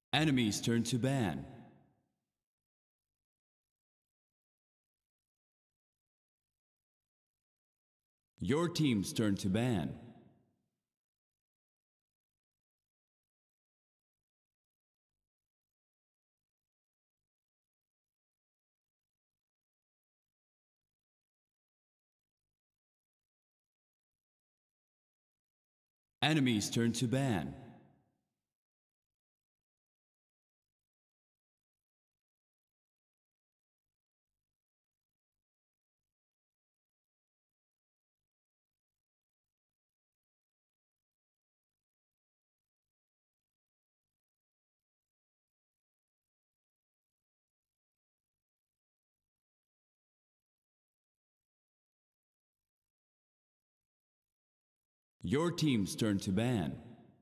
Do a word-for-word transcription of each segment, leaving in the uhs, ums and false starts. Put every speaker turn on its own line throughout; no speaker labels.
Enemies turn to ban. Your team's turn to ban. Enemies turn to ban. Your team's turn to ban.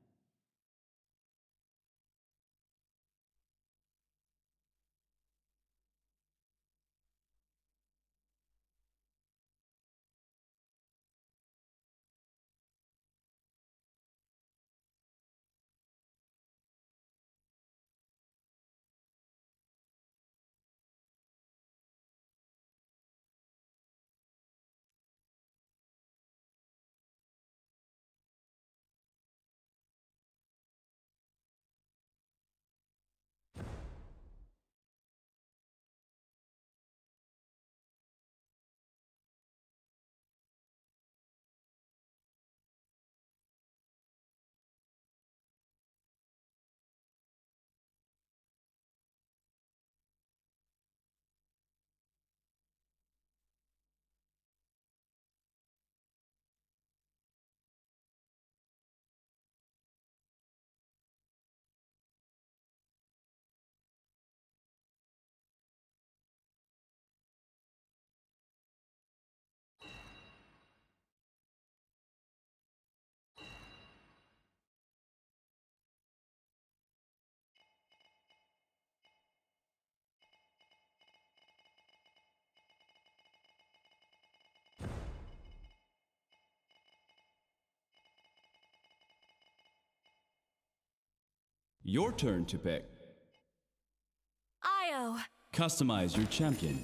Your turn to pick.
Io.
Customize your champion.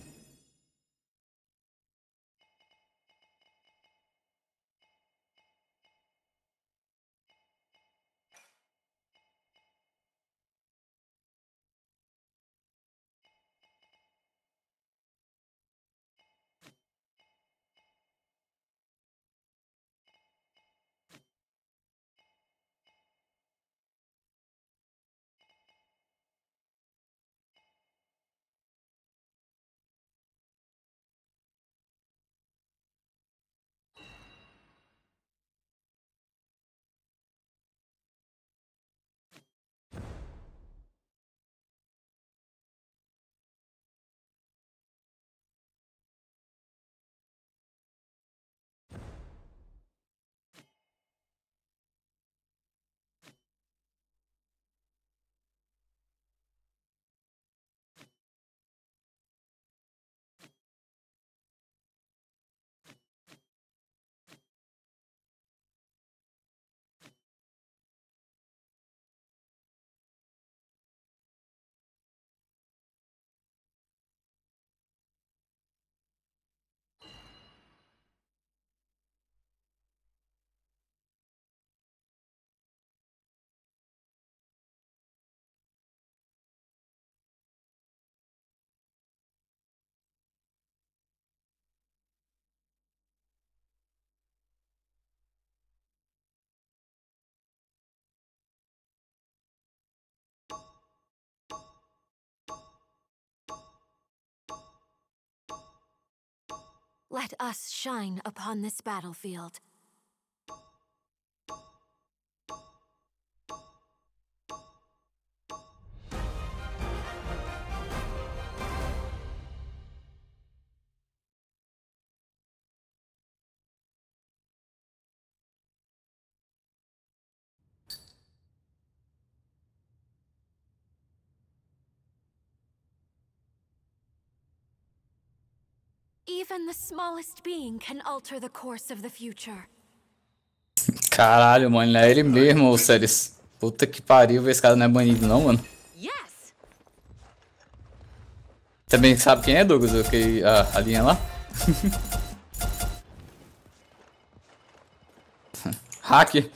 Let us shine upon this battlefield. Even the smallest being can alter the course of the future.
Caralho, mano, é ele mesmo, ô Ceres. Puta que pariu, esse cara não é banido não, mano. Também sabe quem é, Douglas? Okay, a, a linha lá? Hack.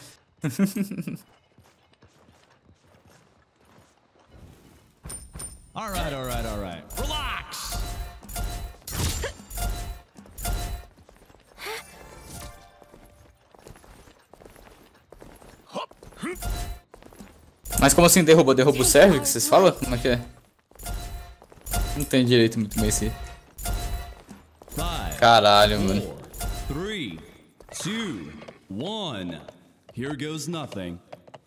All right, all right, all right. Relax.
Mas como assim derruba? Derruba o serve que vocês falam? Como é que é? Não tem direito muito bem esse. Caralho, mano.
Three, two, one. Here goes nothing.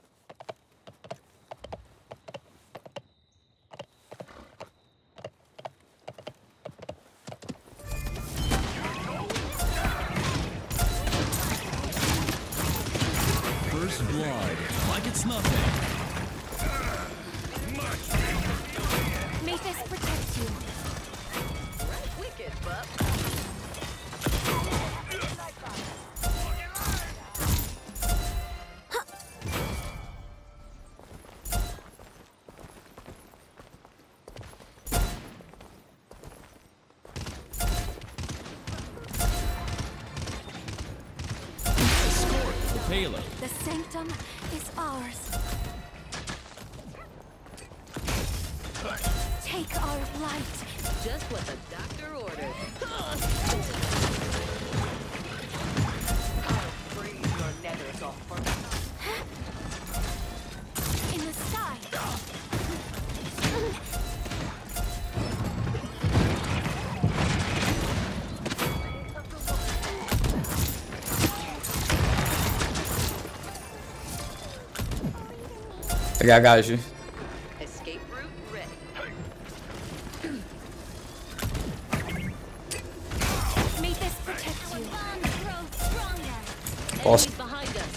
First blood, like it's nothing.
May this protect you.
Wicked, bub.
Payload.
The sanctum is ours. Take our light.
Just what the doctor ordered. I'll freeze your nethers off for me.
In the sky.
Pegar gajo.
Escape route ready.
May this protect you.
Posso.
Enemies behind us.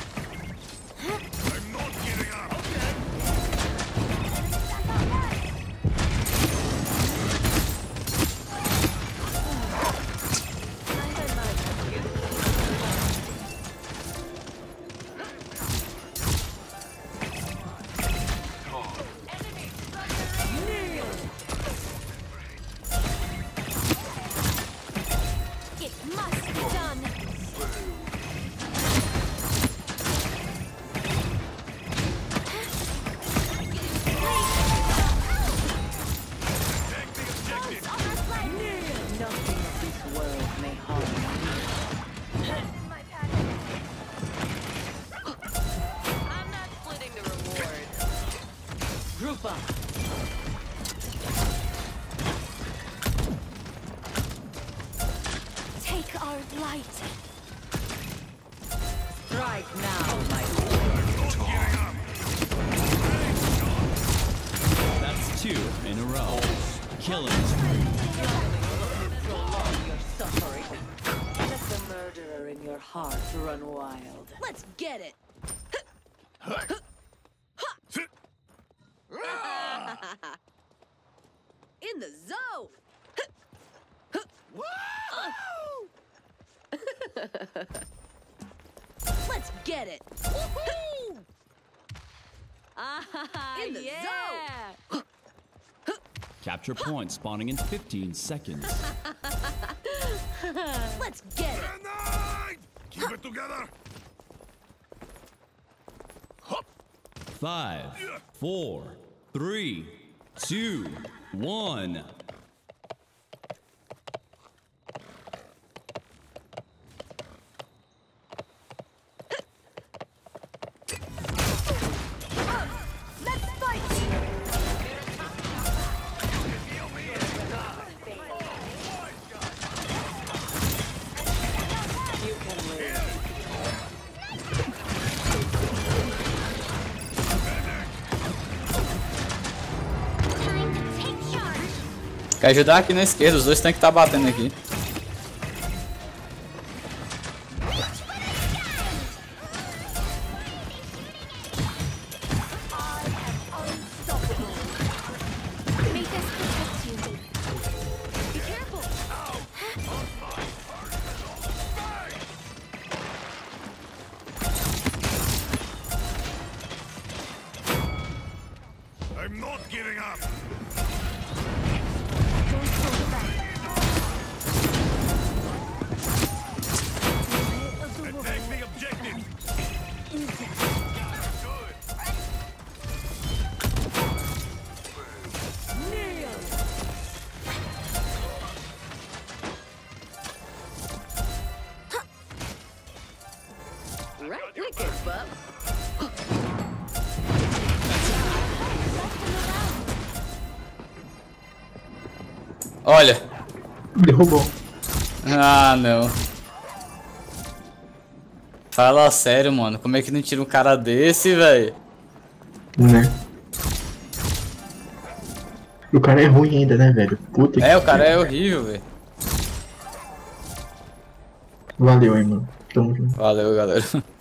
It must be done.
Nothing of this world may harm you. I'm not splitting the reward. Group up.
Take our light.
Strike now, my
That's two in a row. Killing spree.
prolong your suffering. Let the murderer in your heart run wild. Let's get it. In the zone. Let's get it. Woohoo! In the zone.
Capture point spawning in fifteen seconds.
Let's get it.
Keep it together.
Five, four, three, two, one.
Let's fight.
You can live.
Time to take charge.
Quer ajudar aqui na esquerda, os dois tem que estar batendo aqui.
May this protect you.
Be careful.
I'm not giving up.
Don't
Olha.
Derrubou.
Ah, não. Fala sério, mano. Como é que não tira um cara desse, velho?
Né? O cara é ruim ainda, né, velho? Puta que
É, o cara
pariu.
é horrível, velho.
Valeu aí, mano. Tamo junto.
Valeu, galera.